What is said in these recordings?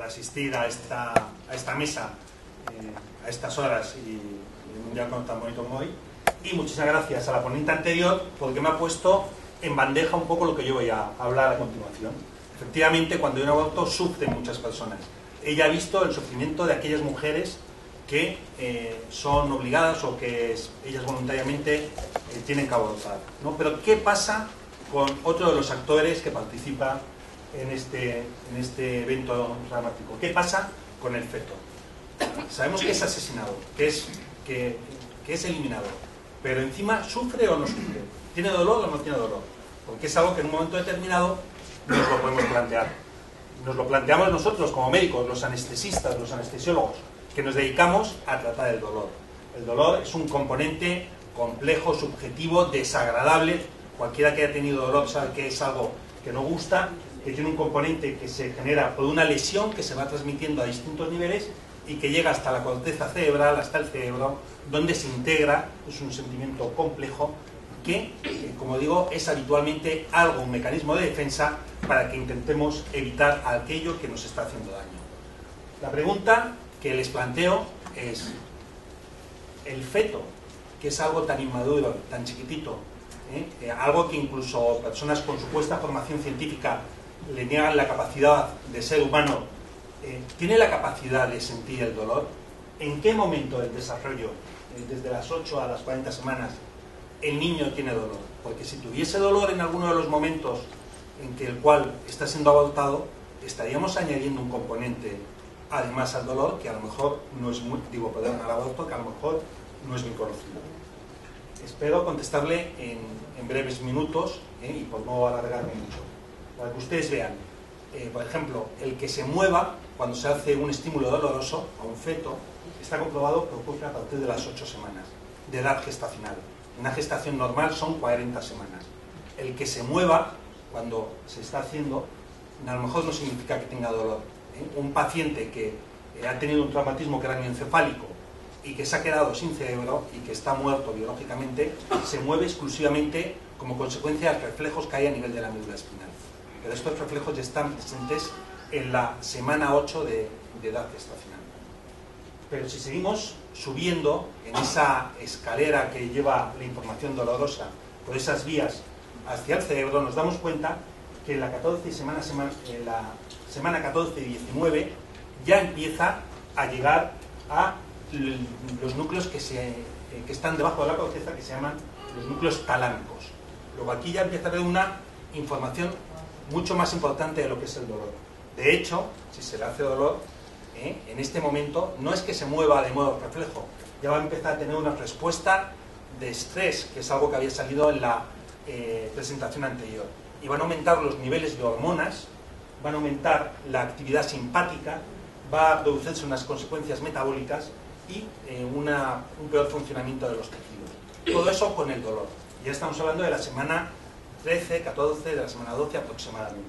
asistir a esta mesa a estas horas y en un día tan bonito como hoy. Y muchísimas gracias a la ponente anterior porque me ha puesto en bandeja un poco lo que yo voy a hablar a continuación. Efectivamente, cuando hay un aborto sufren muchas personas. Ella ha visto el sufrimiento de aquellas mujeres que son obligadas o que ellas voluntariamente tienen que abortar, ¿no? Pero ¿qué pasa con otro de los actores que participa en este evento dramático? ¿Qué pasa con el feto? Sabemos que es asesinado, que es eliminado, pero encima ¿sufre o no sufre? ¿Tiene dolor o no tiene dolor? Porque es algo que en un momento determinado nos lo podemos plantear. Nos lo planteamos nosotros como médicos, los anestesistas, los anestesiólogos, que nos dedicamos a tratar el dolor. El dolor es un componente complejo, subjetivo, desagradable. Cualquiera que haya tenido dolor sabe que es algo que no gusta, que tiene un componente que se genera por una lesión que se va transmitiendo a distintos niveles y que llega hasta la corteza cerebral, hasta el cerebro, donde se integra. Es un sentimiento complejo que, como digo, es habitualmente un mecanismo de defensa para que intentemos evitar aquello que nos está haciendo daño. La pregunta que les planteo es: el feto, que es algo tan inmaduro, tan chiquitito, algo que incluso personas con supuesta formación científica le niegan la capacidad de ser humano, ¿tiene la capacidad de sentir el dolor? ¿En qué momento del desarrollo, desde las 8 a las 40 semanas, el niño tiene dolor? Porque si tuviese dolor en alguno de los momentos en que el cual está siendo abortado, estaríamos añadiendo un componente además al dolor que a lo mejor no es muy, al aborto, que a lo mejor no es muy conocido. Espero contestarle en breves minutos, y por no alargarme mucho, para que ustedes vean. Por ejemplo, el que se mueva cuando se hace un estímulo doloroso a un feto está comprobado que ocurre a partir de las 8 semanas de edad gestacional. Una gestación normal son 40 semanas. El que se mueva cuando se está haciendo a lo mejor no significa que tenga dolor. Un paciente que ha tenido un traumatismo cráneoencefálico y que se ha quedado sin cerebro y que está muerto biológicamente, se mueve exclusivamente como consecuencia de reflejos que hay a nivel de la médula espinal. Pero estos reflejos ya están presentes en la semana 8 de edad gestacional. Pero si seguimos subiendo en esa escalera que lleva la información dolorosa por esas vías hacia el cerebro, nos damos cuenta que en la semana 14 y 19 ya empieza a llegar a los núcleos que están debajo de la corteza, que se llaman los núcleos talámicos. Luego aquí ya empieza a haber una información mucho más importante de lo que es el dolor. De hecho, si se le hace dolor, en este momento no es que se mueva de modo reflejo, ya va a empezar a tener una respuesta de estrés, que es algo que había salido en la presentación anterior. Y van a aumentar los niveles de hormonas, van a aumentar la actividad simpática, va a producirse unas consecuencias metabólicas y un peor funcionamiento de los tejidos. Todo eso con el dolor. Ya estamos hablando de la semana 13, 14, de la semana 12 aproximadamente.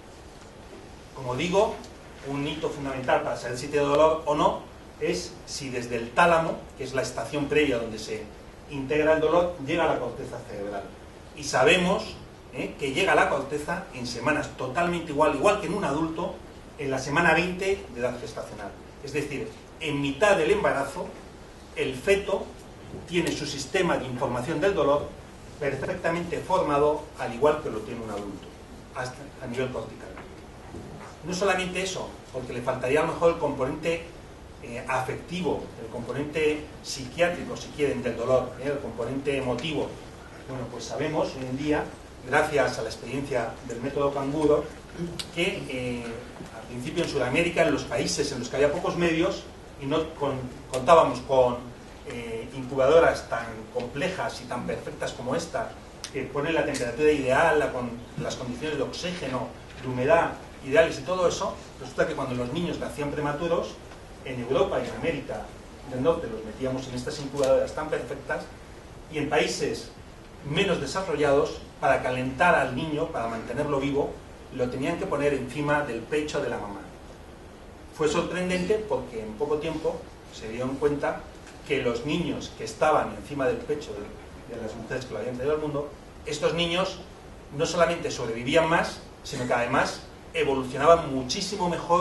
Como digo, un hito fundamental para saber si tiene dolor o no es si desde el tálamo, que es la estación previa donde se integra el dolor, llega a la corteza cerebral. Y sabemos que llega a la corteza en semanas totalmente igual que en un adulto, en la semana 20 de edad gestacional. Es decir, en mitad del embarazo, el feto tiene su sistema de información del dolor perfectamente formado, al igual que lo tiene un adulto, hasta a nivel cortical. No solamente eso, porque le faltaría a lo mejor el componente afectivo, el componente psiquiátrico, si quieren, del dolor, el componente emotivo. Bueno, pues sabemos hoy en día, gracias a la experiencia del método canguro, que al principio en Sudamérica, en los países en los que había pocos medios y no contábamos con incubadoras tan complejas y tan perfectas como esta, que ponen la temperatura ideal, con las condiciones de oxígeno, de humedad ideales y todo eso, resulta que cuando los niños nacían prematuros, en Europa y en América del Norte los metíamos en estas incubadoras tan perfectas, y en países menos desarrollados, para calentar al niño, para mantenerlo vivo, lo tenían que poner encima del pecho de la mamá. Fue sorprendente porque en poco tiempo se dieron cuenta que los niños que estaban encima del pecho de las mujeres que lo habían traído al mundo, estos niños no solamente sobrevivían más, sino que además evolucionaban muchísimo mejor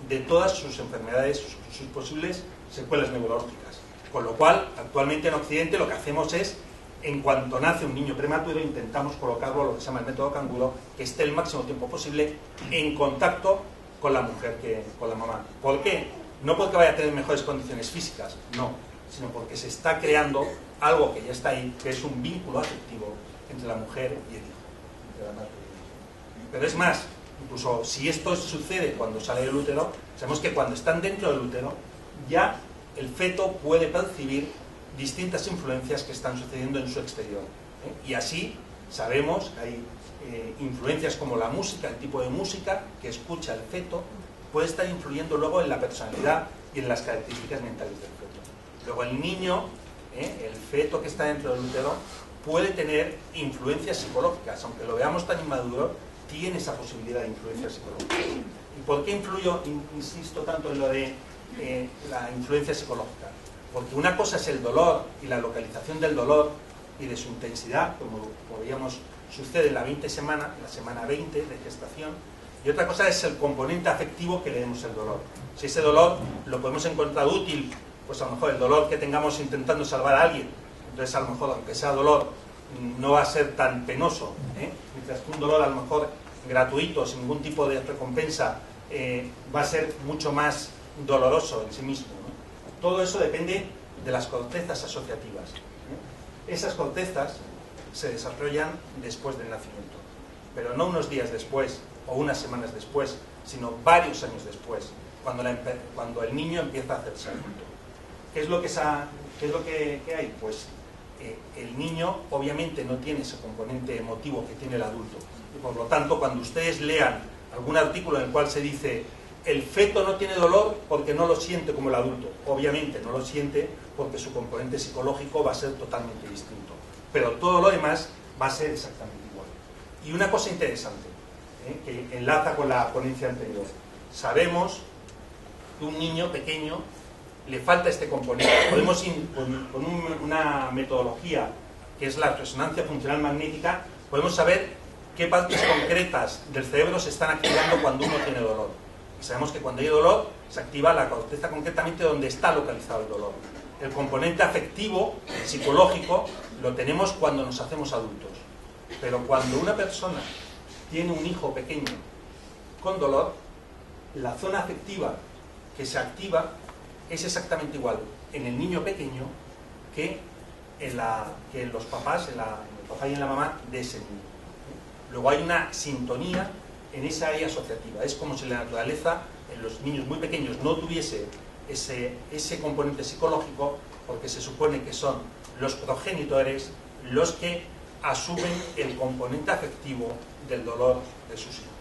de todas sus enfermedades, sus posibles secuelas neurológicas. Con lo cual, actualmente en Occidente lo que hacemos es, en cuanto nace un niño prematuro, intentamos colocarlo, lo que se llama el método canguro, que esté el máximo tiempo posible en contacto con la mujer, con la mamá. ¿Por qué? No porque vaya a tener mejores condiciones físicas, no, sino porque se está creando algo que ya está ahí, que es un vínculo afectivo entre la mujer y el hijo, entre la madre y el hijo. Pero es más, incluso si esto sucede cuando sale del útero, sabemos que cuando están dentro del útero, ya el feto puede percibir distintas influencias que están sucediendo en su exterior. Y así sabemos que hay influencias como la música, el tipo de música que escucha el feto, puede estar influyendo luego en la personalidad y en las características mentales del feto. Luego el niño, el feto que está dentro del útero, puede tener influencias psicológicas, aunque lo veamos tan inmaduro, tiene esa posibilidad de influencias psicológicas. ¿Y por qué insisto tanto en lo de la influencia psicológica? Porque una cosa es el dolor y la localización del dolor y de su intensidad, como veíamos sucede en la 20 semana, en la semana 20 de gestación, y otra cosa es el componente afectivo que le demos el dolor. Si ese dolor lo podemos encontrar útil, pues a lo mejor el dolor que tengamos intentando salvar a alguien, entonces a lo mejor aunque sea dolor no va a ser tan penoso, mientras que un dolor a lo mejor gratuito, sin ningún tipo de recompensa, va a ser mucho más doloroso en sí mismo, ¿no? Todo eso depende de las cortezas asociativas. Esas cortezas se desarrollan después del nacimiento, pero no unos días después o unas semanas después, sino varios años después, cuando el niño empieza a hacerse adulto. ¿Qué es lo que hay? Pues el niño obviamente no tiene ese componente emotivo que tiene el adulto, y por lo tanto cuando ustedes lean algún artículo en el cual se dice el feto no tiene dolor porque no lo siente como el adulto, obviamente no lo siente porque su componente psicológico va a ser totalmente distinto, pero todo lo demás va a ser exactamente igual. Y una cosa interesante, que enlaza con la ponencia anterior, sabemos que un niño pequeño le falta este componente. Podemos ir con una metodología que es la resonancia funcional magnética, podemos saber qué partes concretas del cerebro se están activando cuando uno tiene dolor. Y sabemos que cuando hay dolor se activa la corteza concretamente donde está localizado el dolor. El componente afectivo, psicológico, lo tenemos cuando nos hacemos adultos. Pero cuando una persona tiene un hijo pequeño con dolor, la zona afectiva que se activa es exactamente igual en el niño pequeño que en los papás, en el papá y en la mamá de ese niño. Luego hay una sintonía en esa área asociativa. Es como si la naturaleza en los niños muy pequeños no tuviese ese componente psicológico, porque se supone que son los progenitores los que asumen el componente afectivo del dolor de sus hijos.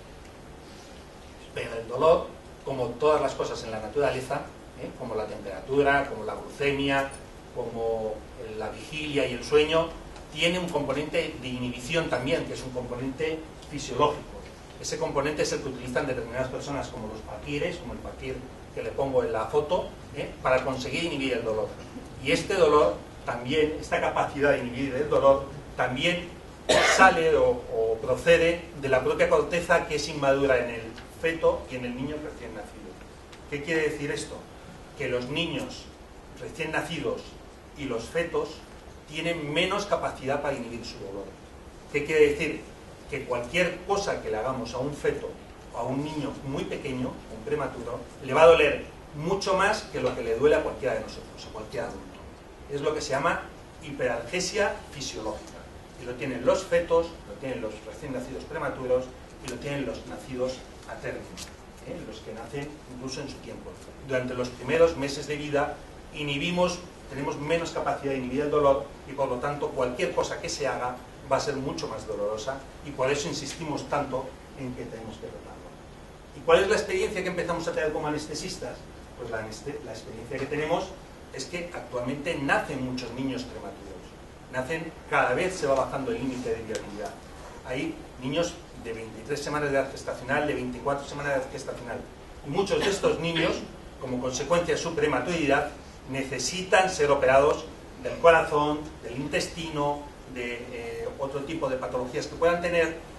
Pero el dolor, como todas las cosas en la naturaleza, como la temperatura, como la glucemia, como la vigilia y el sueño, tiene un componente de inhibición también, que es un componente fisiológico. Ese componente es el que utilizan determinadas personas, como los fakires, como el fakir que le pongo en la foto, para conseguir inhibir el dolor. Y este dolor también, esta capacidad de inhibir el dolor, también sale o procede de la propia corteza que es inmadura en el feto y en el niño recién nacido. ¿Qué quiere decir esto? Que los niños recién nacidos y los fetos tienen menos capacidad para inhibir su dolor. ¿Qué quiere decir? Que cualquier cosa que le hagamos a un feto o a un niño muy pequeño, un prematuro, le va a doler mucho más que lo que le duele a cualquiera de nosotros, a cualquier adulto. Es lo que se llama hiperalgesia fisiológica. Y lo tienen los fetos, lo tienen los recién nacidos prematuros y lo tienen los nacidos a término, los que nacen incluso en su tiempo. Durante los primeros meses de vida tenemos menos capacidad de inhibir el dolor y por lo tanto cualquier cosa que se haga va a ser mucho más dolorosa y por eso insistimos tanto en que tenemos que tratarlo. ¿Y cuál es la experiencia que empezamos a tener como anestesistas? Pues la experiencia que tenemos es que actualmente nacen muchos niños prematuros. Cada vez se va bajando el límite de viabilidad. Hay niños de 23 semanas de edad gestacional, de 24 semanas de edad gestacional. Y muchos de estos niños, como consecuencia de su prematuridad, necesitan ser operados del corazón, del intestino, de otro tipo de patologías que puedan tener,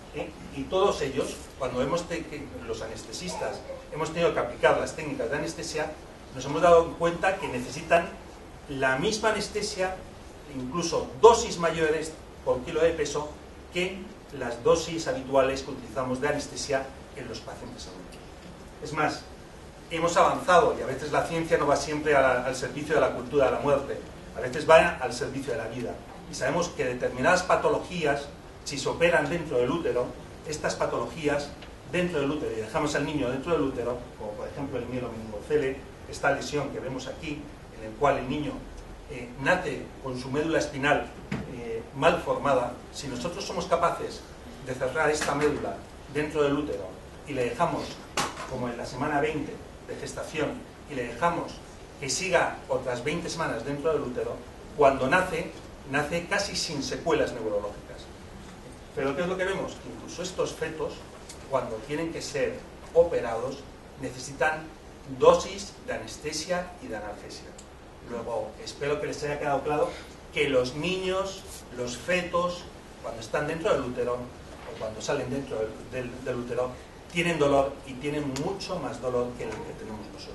Y todos ellos, cuando los anestesistas hemos tenido que aplicar las técnicas de anestesia, nos hemos dado cuenta que necesitan la misma anestesia, incluso dosis mayores por kilo de peso, que las dosis habituales que utilizamos de anestesia en los pacientes adultos. Es más, hemos avanzado, y a veces la ciencia no va siempre al servicio de la cultura de la muerte, a veces va al servicio de la vida. Y sabemos que determinadas patologías, si se operan dentro del útero, estas patologías dentro del útero, y dejamos al niño dentro del útero, como por ejemplo el mielomeningocele, esta lesión que vemos aquí, en el cual el niño nace con su médula espinal mal formada, si nosotros somos capaces de cerrar esta médula dentro del útero y le dejamos, como en la semana 20 de gestación, y le dejamos que siga otras 20 semanas dentro del útero, cuando nace casi sin secuelas neurológicas. Pero ¿qué es lo que vemos? Que incluso estos fetos, cuando tienen que ser operados, necesitan dosis de anestesia y de analgesia. Luego, espero que les haya quedado claro que los niños, los fetos, cuando están dentro del útero o cuando salen dentro del útero, tienen dolor, y tienen mucho más dolor que el que tenemos nosotros.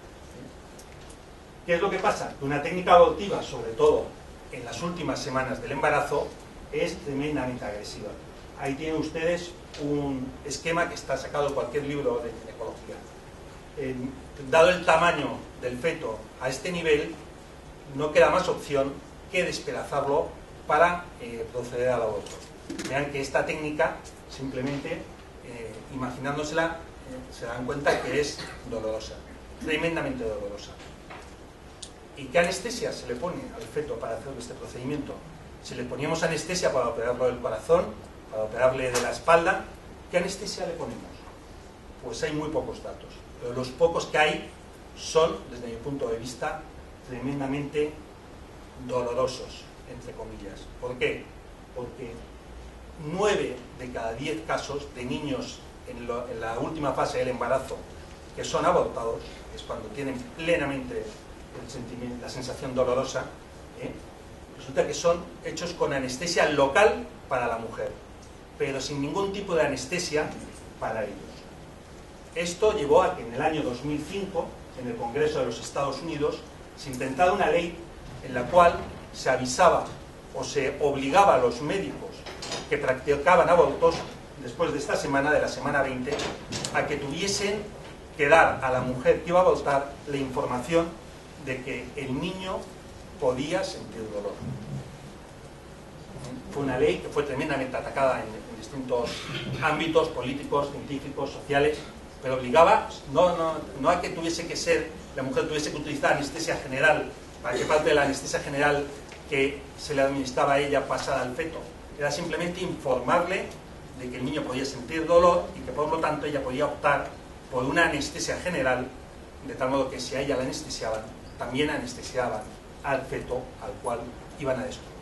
¿Qué es lo que pasa? Que una técnica abortiva, sobre todo en las últimas semanas del embarazo, es tremendamente agresiva. Ahí tienen ustedes un esquema que está sacado de cualquier libro de ginecología. Dado el tamaño del feto a este nivel, no queda más opción que despedazarlo para proceder al aborto. Vean que esta técnica, simplemente imaginándosela, se dan cuenta que es dolorosa, tremendamente dolorosa. ¿Y qué anestesia se le pone al feto para hacer este procedimiento? Si le poníamos anestesia para operarlo del corazón, para operarle de la espalda, ¿qué anestesia le ponemos? Pues hay muy pocos datos, pero los pocos que hay son, desde mi punto de vista, tremendamente dolorosos, entre comillas. ¿Por qué? Porque 9 de cada 10 casos de niños en la última fase del embarazo que son abortados, es cuando tienen plenamente la sensación dolorosa, resulta que son hechos con anestesia local para la mujer, pero sin ningún tipo de anestesia para ellos. Esto llevó a que en el año 2005, en el Congreso de los Estados Unidos, se intentara una ley en la cual se avisaba o se obligaba a los médicos que practicaban abortos después de esta semana, de la semana 20, a que tuviesen que dar a la mujer que iba a abortar la información de que el niño podía sentir dolor. Fue una ley que fue tremendamente atacada en distintos ámbitos políticos, científicos, sociales, pero obligaba no a que tuviese que ser, la mujer tuviese que utilizar anestesia general, para que parte de la anestesia general que se le administraba a ella pasara al feto. Era simplemente informarle de que el niño podía sentir dolor y que por lo tanto ella podía optar por una anestesia general, de tal modo que si a ella la anestesiaban, también anestesiaban al feto al cual iban a destruir.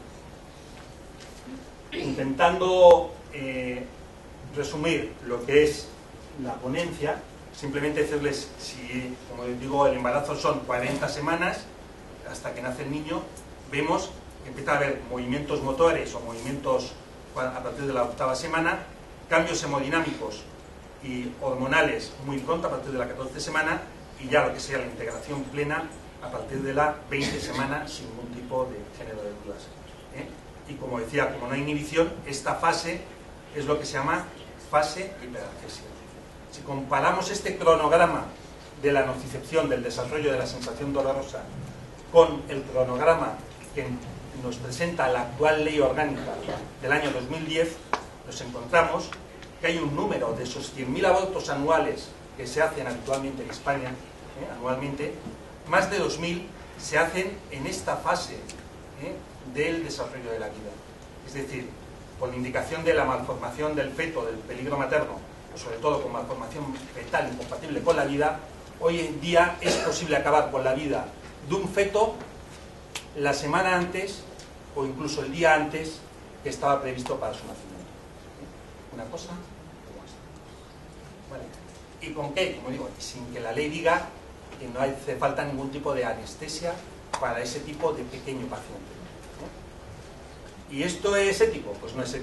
Intentando resumir lo que es la ponencia, simplemente decirles, si, como les digo, el embarazo son 40 semanas hasta que nace el niño, vemos que empieza a haber movimientos motores o movimientos a partir de la 8ª semana, cambios hemodinámicos y hormonales muy pronto, a partir de la 14ª semana, y ya lo que sea la integración plena a partir de la 20ª semana, sin ningún tipo de género de dudas. Y como decía, como no hay inhibición, esta fase es lo que se llama fase hiperalgesia. Si comparamos este cronograma de la nocicepción, del desarrollo de la sensación dolorosa, con el cronograma que nos presenta la actual ley orgánica del año 2010, nos encontramos que hay un número de esos 100.000 abortos anuales que se hacen habitualmente en España, anualmente, más de 2.000 se hacen en esta fase del desarrollo de la vida. Es decir, por la indicación de la malformación del feto, del peligro materno, o sobre todo con malformación fetal incompatible con la vida, hoy en día es posible acabar con la vida de un feto la semana antes o incluso el día antes que estaba previsto para su nacimiento. Una cosa como esta. ¿Vale? ¿Y con qué? Como digo, sin que la ley diga que no hace falta ningún tipo de anestesia para ese tipo de pequeño paciente. ¿Y esto es ético? Pues no es ético.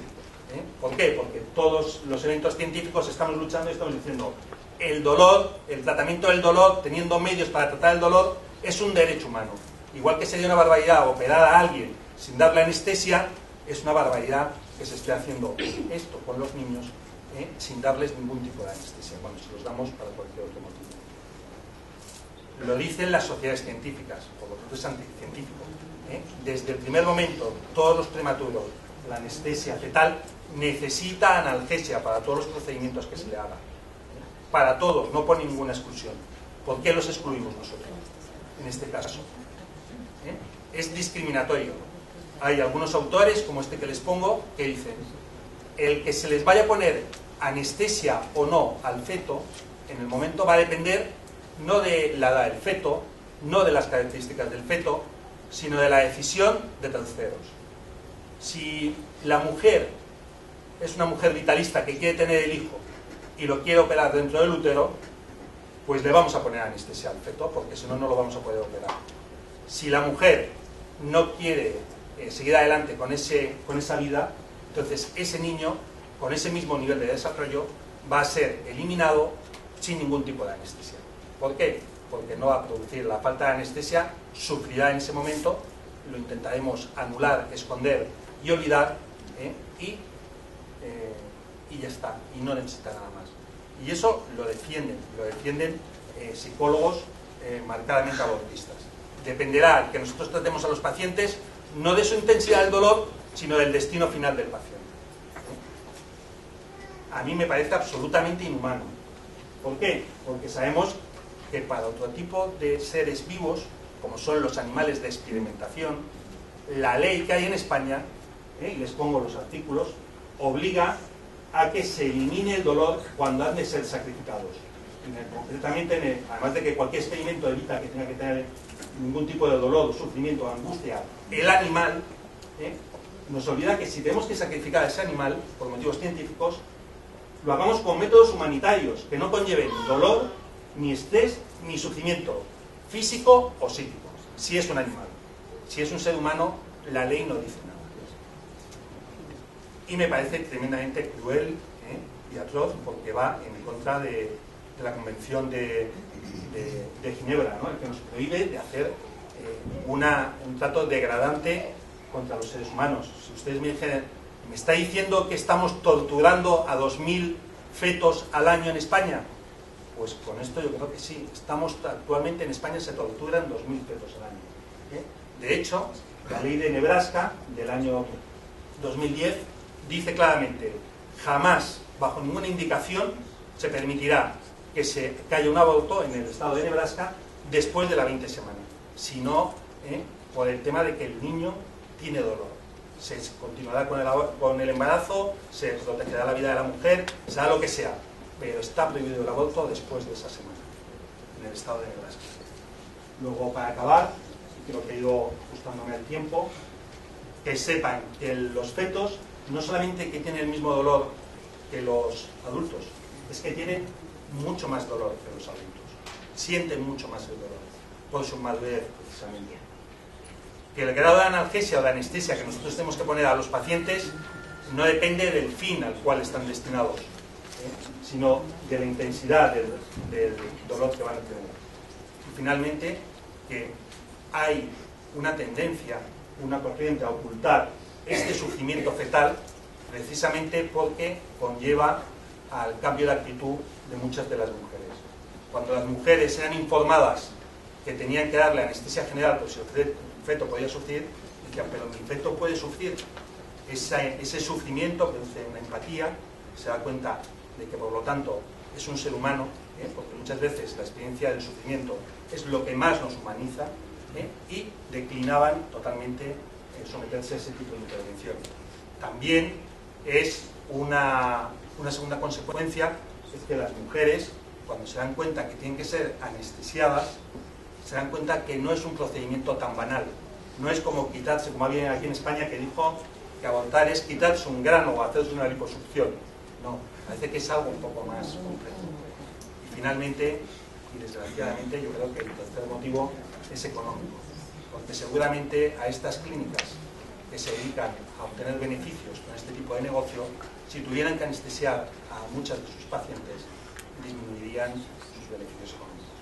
¿Por qué? Porque todos los eventos científicos estamos luchando y estamos diciendo el dolor, el tratamiento del dolor, teniendo medios para tratar el dolor, es un derecho humano. Igual que sería una barbaridad operar a alguien sin darle anestesia, es una barbaridad que se esté haciendo esto con los niños sin darles ningún tipo de anestesia, cuando se los damos para cualquier otro motivo. Lo dicen las sociedades científicas, por lo tanto es anticientífico. Desde el primer momento, todos los prematuros, la anestesia fetal necesita analgesia para todos los procedimientos que se le hagan. Para todos, no pone ninguna exclusión. ¿Por qué los excluimos nosotros en este caso? Es discriminatorio. Hay algunos autores, como este que les pongo, que dicen el que se les vaya a poner anestesia o no al feto, en el momento va a depender no de la edad del feto, no de las características del feto, sino de la decisión de terceros. Si la mujer es una mujer vitalista que quiere tener el hijo y lo quiere operar dentro del útero, pues le vamos a poner anestesia al feto, porque si no, no lo vamos a poder operar. Si la mujer no quiere seguir adelante con esa vida, entonces ese niño, con ese mismo nivel de desarrollo, va a ser eliminado sin ningún tipo de anestesia. ¿Por qué? Porque no va a producir la falta de anestesia, sufrirá en ese momento, lo intentaremos anular, esconder y olvidar, y ya está, y no necesita nada más. Y eso lo defienden psicólogos marcadamente abortistas. Dependerá que nosotros tratemos a los pacientes no de su intensidad del dolor, sino del destino final del paciente. A mí me parece absolutamente inhumano. ¿Por qué? Porque sabemos que para otro tipo de seres vivos, como son los animales de experimentación, la ley que hay en España, y les pongo los artículos, obliga a que se elimine el dolor cuando han de ser sacrificados. Concretamente, además de que cualquier experimento evita que tenga que tener ningún tipo de dolor, sufrimiento o angustia el animal, nos olvida que si tenemos que sacrificar a ese animal por motivos científicos, lo hagamos con métodos humanitarios que no conlleven dolor, ni estrés, ni sufrimiento físico o psíquico, si es un animal. Si es un ser humano, la ley no dice nada. Y me parece tremendamente cruel y atroz, porque va en contra de la Convención de Ginebra, ¿no? El que nos prohíbe de hacer un trato degradante contra los seres humanos. Si ustedes me dijeran, ¿me está diciendo que estamos torturando a 2000 fetos al año en España? Pues con esto yo creo que sí. Actualmente en España se torturan 2000 fetos al año. De hecho, la ley de Nebraska del año 2010 dice claramente: jamás, bajo ninguna indicación, se permitirá que haya un aborto en el estado de Nebraska después de la 20 semana, sino por el tema de que el niño tiene dolor. Se continuará con el embarazo, se protegerá la vida de la mujer, será lo que sea, pero está prohibido el aborto después de esa semana en el estado de Nebraska. Luego, para acabar, creo que he ido ajustándome al tiempo, que sepan que los fetos no solamente que tienen el mismo dolor que los adultos, es que tienen mucho más dolor que los adultos, sienten mucho más el dolor por su madurez, precisamente. Que el grado de analgesia o de anestesia que nosotros tenemos que poner a los pacientes no depende del fin al cual están destinados, sino de la intensidad del dolor que van a tener. Y finalmente, que hay una tendencia, una corriente a ocultar este sufrimiento fetal, precisamente porque conlleva al cambio de actitud de muchas de las mujeres. Cuando las mujeres eran informadas que tenían que darle anestesia general por si el feto podía sufrir, decían, pero mi feto puede sufrir. Ese sufrimiento produce una empatía, se da cuenta de que por lo tanto es un ser humano, porque muchas veces la experiencia del sufrimiento es lo que más nos humaniza, y declinaban totalmente someterse a ese tipo de intervención. También es una segunda consecuencia, es que las mujeres, cuando se dan cuenta que tienen que ser anestesiadas, se dan cuenta que no es un procedimiento tan banal. No es como quitarse, como había aquí en España que dijo que abortar es quitarse un grano o hacerse una liposucción. No, parece que es algo un poco más complejo. Y finalmente, y desgraciadamente, yo creo que el tercer motivo es económico. Porque seguramente a estas clínicas que se dedican a obtener beneficios con este tipo de negocio, si tuvieran que anestesiar a muchas de sus pacientes, disminuirían sus beneficios económicos.